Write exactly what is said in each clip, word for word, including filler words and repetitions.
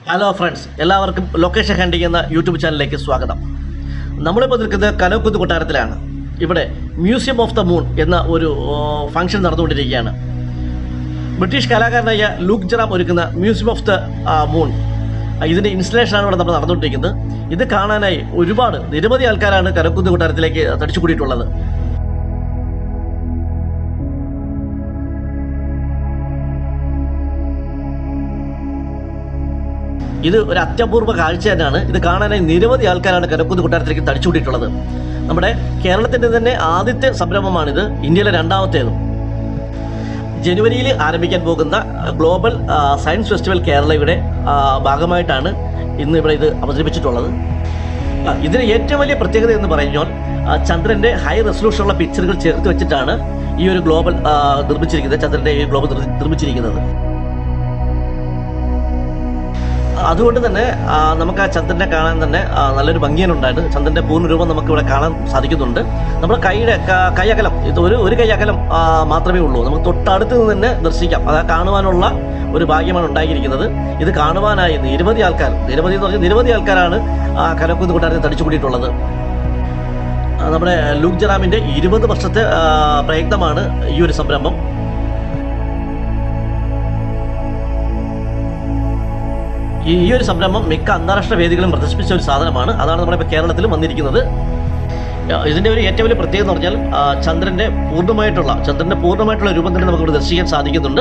Hello friends, എല്ലാവർക്കും location hunting എന്ന YouTube ചാനലിലേക്ക് സ്വാഗതം. നമ്മളിപ്പോൾ നിൽക്കുന്നത് കനകക്കുന്ന് കൊട്ടാരത്തിലാണ്. ഇവിടെ മ്യൂസിയം ഓഫ് ദ മൂൺ എന്ന ഒരു ഫംഗ്ഷൻ നടന്നുകൊണ്ടിരിക്കുകയാണ്. ബ്രിട്ടീഷ് കലാകാരനായ ലൂക്ക് ജെറാം ഒരുക്കുന്ന മ്യൂസിയം ഓഫ് ദ മൂൺ, ഇതിൻ്റെ ഇൻസ്റ്റലേഷനാണ് ഇവിടെ നമ്മൾ നടന്നുകൊണ്ടിരിക്കുന്നത്. ഇത് കാണാനായി ഒരുപാട് നിരവധി ആൾക്കാരാണ് കനകക്കുന്ന് കൊട്ടാരത്തിലേക്ക് തടിച്ചു കൂടിയിട്ടുള്ളത്. ഇത് ഒരു അത്യപൂർവ കാഴ്ച തന്നെയാണ്. ഇത് കാണാനായി നിരവധി ആൾക്കാരാണ് കനകക്കുന്ന് കൊട്ടാരത്തിലേക്ക് തടിച്ചുകൂടിയിട്ടുള്ളത്. നമ്മുടെ കേരളത്തിൻ്റെ തന്നെ ആദ്യത്തെ സംരംഭമാണിത്, ഇന്ത്യയിലെ രണ്ടാമത്തേതും. ജനുവരിയിൽ ആരംഭിക്കാൻ പോകുന്ന ഗ്ലോബൽ സയൻസ് ഫെസ്റ്റിവൽ കേരളയുടെ ഭാഗമായിട്ടാണ് ഇന്ന് ഇവിടെ ഇത് അവതരിപ്പിച്ചിട്ടുള്ളത്. ഇതിന് ഏറ്റവും വലിയ പ്രത്യേകത എന്ന് പറഞ്ഞാൽ ചന്ദ്രൻ്റെ ഹൈ റെസൊല്യൂഷനുള്ള പിക്ചറുകൾ ചേർത്ത് വെച്ചിട്ടാണ് ഈ ഒരു ഗ്ലോബൽ നിർമ്മിച്ചിരിക്കുന്നത്, ചന്ദ്രൻ്റെ ഈ ഗ്ലോബൽ നിർമ്മിച്ചിരിക്കുന്നത്. അതുകൊണ്ട് തന്നെ നമുക്ക് ആ ചന്ദ്രനെ കാണാൻ തന്നെ നല്ലൊരു ഭംഗിയാണുണ്ടായത്. ചന്ദ്രൻ്റെ പൂർണ്ണരൂപം നമുക്ക് ഇവിടെ കാണാൻ സാധിക്കുന്നുണ്ട്. നമ്മുടെ കൈയുടെ കൈയകലം ഇത് ഒരു ഒരു കൈയകലം മാത്രമേ ഉള്ളൂ. നമുക്ക് തൊട്ടടുത്ത് നിന്ന് തന്നെ ദർശിക്കാം. അത് കാണുവാനുള്ള ഒരു ഭാഗ്യമാണ് ഉണ്ടായിരിക്കുന്നത്. ഇത് കാണുവാനായി നിരവധി ആൾക്കാർ നിരവധി എന്ന് പറഞ്ഞാൽ നിരവധി ആൾക്കാരാണ് കനകക്കുന്ന് കൊട്ടാരത്തിൽ തടിച്ചു കൂടിയിട്ടുള്ളത്. നമ്മുടെ ലൂക്ക് ജെറാമിൻ്റെ ഇരുപത് വർഷത്തെ പ്രയത്നമാണ് ഈ ഒരു സംരംഭം. ഈ ഒരു സംരംഭം മിക്ക അന്താരാഷ്ട്ര വേദികളും പ്രദർശിപ്പിച്ച ഒരു സാധനമാണ്. അതാണ് നമ്മുടെ ഇപ്പോൾ കേരളത്തിലും വന്നിരിക്കുന്നത്. ഇതിൻ്റെ ഒരു ഏറ്റവും വലിയ പ്രത്യേകത എന്ന് പറഞ്ഞാൽ ചന്ദ്രൻ്റെ പൂർണ്ണമായിട്ടുള്ള ചന്ദ്രൻ്റെ പൂർണ്ണമായിട്ടുള്ള രൂപം തന്നെ നമുക്ക് ഇവിടെ ദർശിക്കാൻ സാധിക്കുന്നുണ്ട്.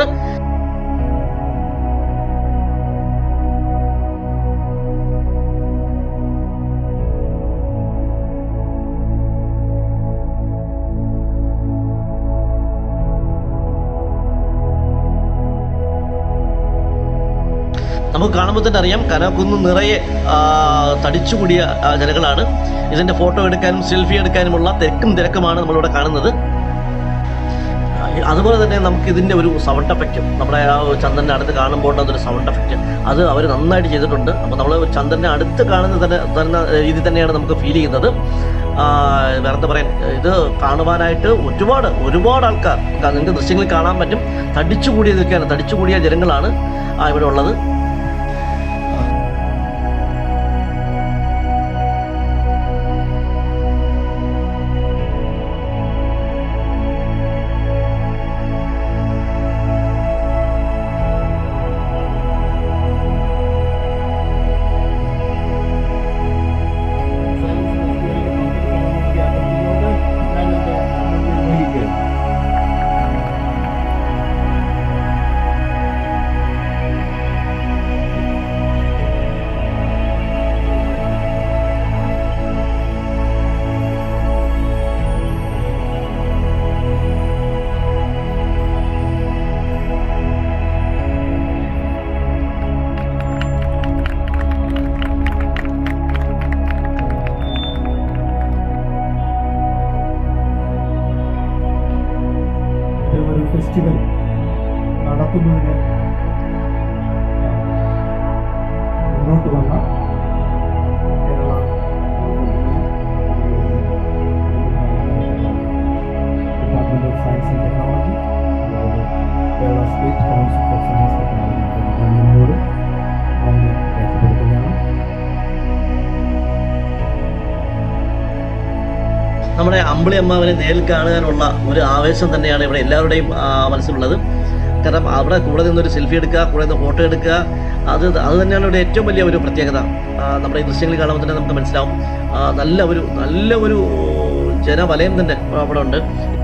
നമുക്ക് കാണുമ്പോൾ തന്നെ അറിയാം, കനകക്കുന്ന് നിറയെ തടിച്ചുകൂടിയ ജനങ്ങളാണ്. ഇതിൻ്റെ ഫോട്ടോ എടുക്കാനും സെൽഫി എടുക്കാനുമുള്ള തിരക്കും തിരക്കുമാണ് നമ്മളിവിടെ കാണുന്നത്. അതുപോലെ തന്നെ നമുക്ക് ഇതിൻ്റെ ഒരു സൗണ്ട് എഫക്റ്റ്, നമ്മുടെ ആ ചന്ദ്രൻ്റെ അടുത്ത് കാണുമ്പോൾ അതൊരു സൗണ്ട് എഫക്റ്റ്, അത് അവർ നന്നായിട്ട് ചെയ്തിട്ടുണ്ട്. അപ്പോൾ നമ്മൾ ചന്ദ്രൻ്റെ അടുത്ത് കാണുന്ന തന്നെ തരുന്ന രീതി തന്നെയാണ് നമുക്ക് ഫീൽ ചെയ്യുന്നത്. വേറെ എന്താ പറയാൻ, ഇത് കാണുവാനായിട്ട് ഒരുപാട് ഒരുപാട് ആൾക്കാർ നിങ്ങൾക്ക് ദൃശ്യങ്ങളിൽ കാണാൻ പറ്റും. തടിച്ചുകൂടിയ നിൽക്കുകയാണ്, തടിച്ചുകൂടിയ ജനങ്ങളാണ് ഇവിടെ ഉള്ളത്. ഫെസ്റ്റിവൽ നടത്തുന്നതിന് മുന്നോട്ട് വന്ന Kerala department of science and technology, Kerala state council for science technology ഗവൺമെന്റിനോട് നന്ദി രേഖപ്പെടുത്തുകയാണ്. നമ്മുടെ അമ്പിളി അമ്മാവനെ നേരിൽ കാണാനുള്ള ഒരു ആവേശം തന്നെയാണ് ഇവിടെ എല്ലാവരുടെയും മനസ്സിലുള്ളത്. കാരണം അവിടെ കൂടെ നിന്നൊരു സെൽഫി എടുക്കുക, കൂടെ നിന്ന് ഫോട്ടോ എടുക്കുക, അത് അത് തന്നെയാണ് ഇവിടെ ഏറ്റവും വലിയ ഒരു പ്രത്യേകത. നമ്മുടെ ഈ ദൃശ്യങ്ങൾ കാണുമ്പോൾ തന്നെ നമുക്ക് മനസ്സിലാവും, നല്ല ഒരു നല്ല ഒരു ജനവലയം തന്നെ അവിടെ ഉണ്ട്.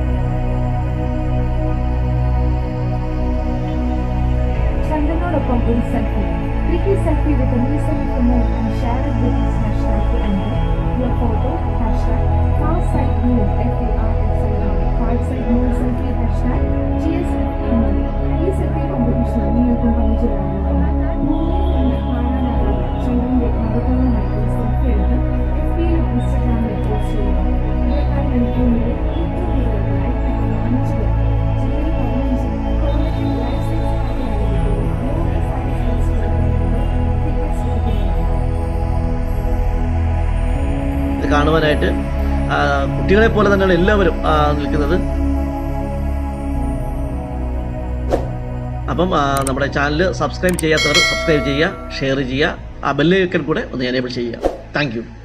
ഇത് കാണുവാനായിട്ട് കുട്ടികളെ പോലെ തന്നെയാണ് എല്ലാവരും നിൽക്കുന്നത്. അപ്പം നമ്മുടെ ചാനൽ സബ്സ്ക്രൈബ് ചെയ്യാത്തവർ സബ്സ്ക്രൈബ് ചെയ്യുക, ഷെയർ ചെയ്യുക, ആ ബെല്ലൈക്കൺ കൂടെ ഒന്ന് എനേബിൾ ചെയ്യുക. Thank U.